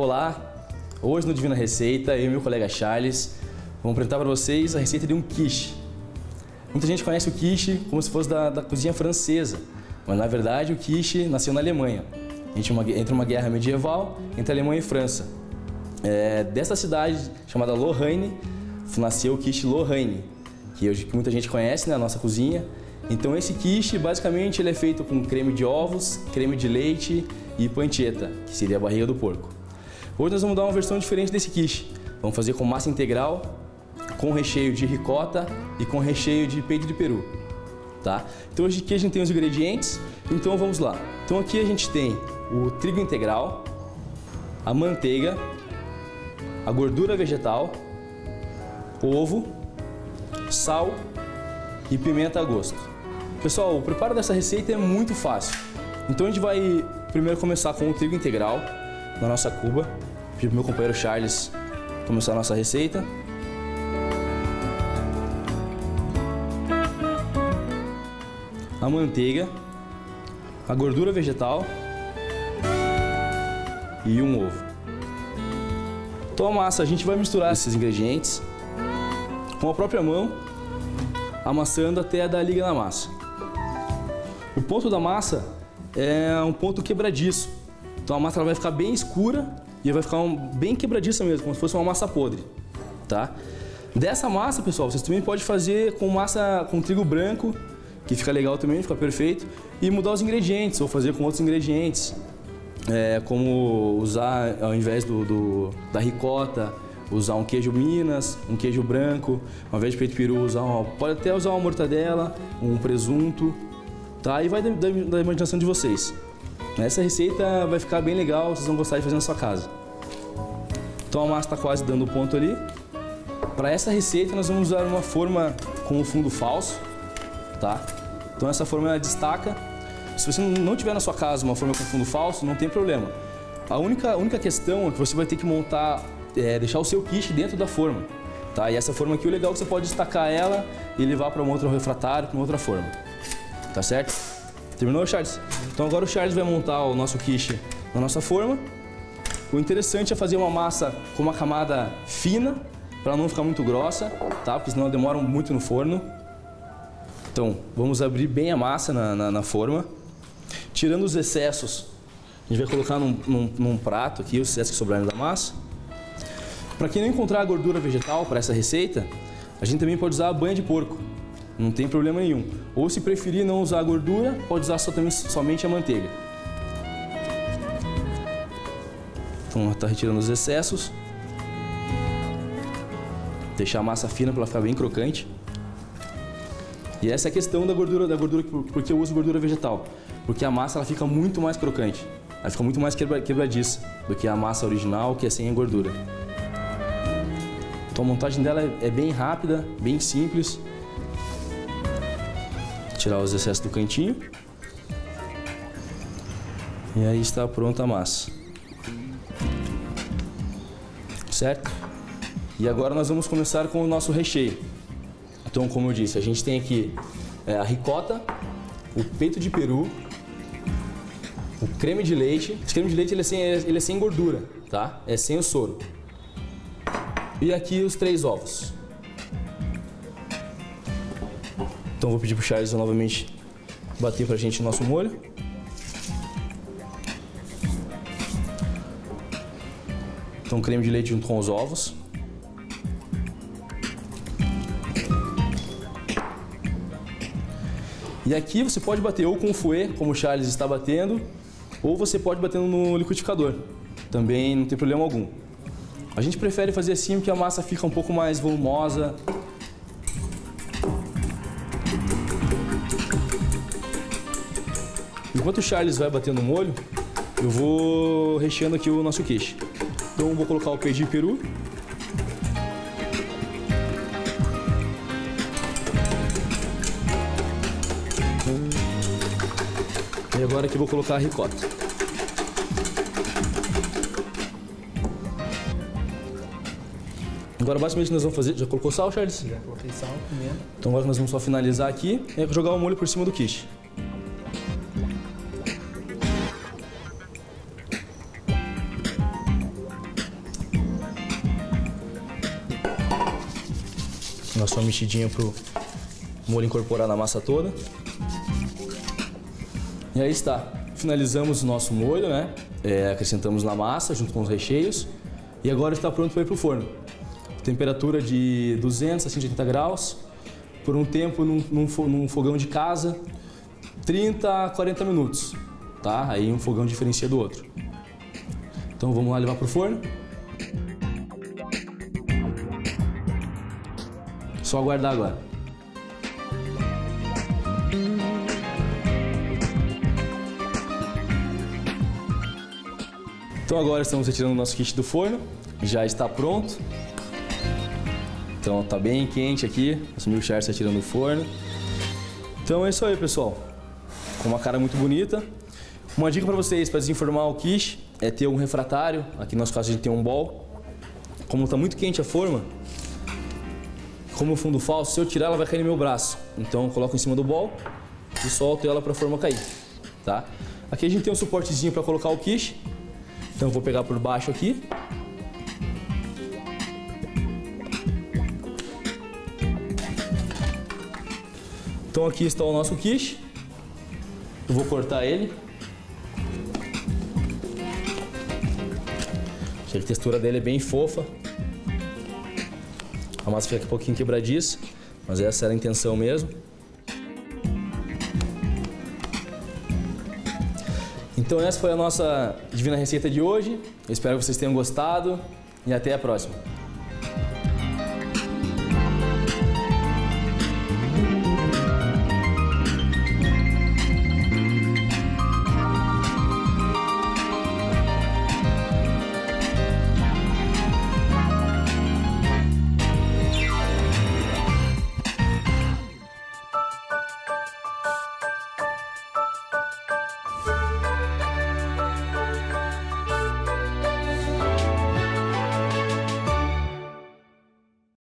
Olá, hoje no Divina Receita, eu e meu colega Charles vamos apresentar para vocês a receita de um quiche. Muita gente conhece o quiche como se fosse da cozinha francesa, mas na verdade o quiche nasceu na Alemanha, entre uma guerra medieval entre Alemanha e França. Dessa cidade chamada Lorraine, nasceu o quiche Lorraine, que muita gente conhece na nossa cozinha. Então esse quiche, basicamente, ele é feito com creme de ovos, creme de leite e pancetta, que seria a barriga do porco. Hoje nós vamos dar uma versão diferente desse quiche. Vamos fazer com massa integral, com recheio de ricota e com recheio de peito de peru, tá? Então hoje aqui a gente tem os ingredientes, então vamos lá. Então aqui a gente tem o trigo integral, a manteiga, a gordura vegetal, ovo, sal e pimenta a gosto. Pessoal, o preparo dessa receita é muito fácil. Então a gente vai primeiro começar com o trigo integral na nossa cuba. Vou pedir para o meu companheiro Charles começar a nossa receita. A manteiga, a gordura vegetal e um ovo. Então a massa, a gente vai misturar esses ingredientes com a própria mão, amassando até dar liga na massa. O ponto da massa é um ponto quebradiço. Então a massa ela vai ficar bem escura e vai ficar bem quebradiça mesmo, como se fosse uma massa podre, tá? Dessa massa, pessoal, vocês também podem fazer com trigo branco, que fica legal também, fica perfeito, e mudar os ingredientes, ou fazer com outros ingredientes, como usar, ao invés da ricota, usar um queijo Minas, um queijo branco, ao invés de peito de peru, pode até usar uma mortadela, um presunto, tá? E vai da imaginação de vocês. Essa receita vai ficar bem legal, vocês vão gostar de fazer na sua casa. Então a massa está quase dando o ponto ali. Para essa receita nós vamos usar uma forma com o fundo falso, tá? Então essa forma ela destaca. Se você não tiver na sua casa uma forma com fundo falso, não tem problema. A única questão é que você vai ter que montar, deixar o seu quiche dentro da forma, tá? E essa forma aqui, o legal é que você pode destacar ela e levar para um outro refratário, para uma outra forma, tá certo? Terminou, Charles? Então agora o Charles vai montar o nosso quiche na nossa forma. O interessante é fazer uma massa com uma camada fina, para não ficar muito grossa, tá? Porque senão ela demora muito no forno. Então, vamos abrir bem a massa na forma. Tirando os excessos, a gente vai colocar num prato aqui, os excessos que sobraram da massa. Para quem não encontrar a gordura vegetal para essa receita, a gente também pode usar a banha de porco. Não tem problema nenhum. Ou se preferir não usar a gordura, pode usar somente a manteiga. Então, está retirando os excessos. Deixar a massa fina para ela ficar bem crocante. E essa é a questão da gordura, porque eu uso gordura vegetal. Porque a massa ela fica muito mais crocante. Ela fica muito mais quebradiça do que a massa original, que é sem a gordura. Então a montagem dela é bem rápida, bem simples. Tirar os excessos do cantinho. E aí está pronta a massa. Certo? E agora nós vamos começar com o nosso recheio. Então, como eu disse, a gente tem aqui a ricota, o peito de peru, o creme de leite. Esse creme de leite ele é sem gordura, tá? É sem o soro. E aqui os 3 ovos. Então vou pedir pro Charles novamente bater pra gente o nosso molho. Então creme de leite junto com os ovos. E aqui você pode bater ou com o fouet, como o Charles está batendo, ou você pode bater no liquidificador. Também não tem problema algum. A gente prefere fazer assim porque a massa fica um pouco mais volumosa. Enquanto o Charles vai batendo o molho, eu vou recheando aqui o nosso quiche. Então eu vou colocar o peito de peru. E agora aqui eu vou colocar a ricota. Agora basicamente nós vamos fazer... Já colocou sal, Charles? Já coloquei sal, pimenta. Então agora nós vamos só finalizar aqui e jogar o molho por cima do quiche. Dá só uma mexidinha pro molho incorporar na massa toda. E aí está. Finalizamos o nosso molho, né? Acrescentamos na massa junto com os recheios. E agora está pronto para ir para o forno. Temperatura de 200 a 180 graus. Por um tempo num fogão de casa, 30 a 40 minutos. Tá? Aí um fogão diferencia do outro. Então vamos lá levar para o forno. Só aguardar agora. Então agora estamos retirando o nosso quiche do forno. Já está pronto. Então tá bem quente aqui. Nosso milk char está tirando do forno. Então é isso aí, pessoal. Com uma cara muito bonita. Uma dica para vocês, para desenformar o quiche, é ter um refratário. Aqui no nosso caso a gente tem um bowl. Como está muito quente a forma, como o fundo falso, se eu tirar ela vai cair no meu braço. Então eu coloco em cima do bowl e solto ela para a forma cair. Tá? Aqui a gente tem um suportezinho para colocar o quiche. Então eu vou pegar por baixo aqui. Então aqui está o nosso quiche. Eu vou cortar ele. A textura dele é bem fofa. A massa fica um pouquinho quebradiça, mas essa era a intenção mesmo. Então essa foi a nossa divina receita de hoje. Eu espero que vocês tenham gostado e até a próxima.